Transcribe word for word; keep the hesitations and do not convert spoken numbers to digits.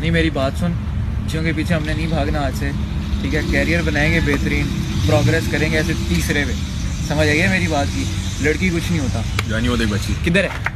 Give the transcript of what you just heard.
नहीं मेरी बात सुन, बच्चियों के पीछे हमने नहीं भागना आज से, ठीक है? कैरियर बनाएंगे बेहतरीन, प्रोग्रेस करेंगे ऐसे तीसरे पे, समझ आइए मेरी बात की। लड़की कुछ नहीं होता। जानी वो देख बच्ची किधर है?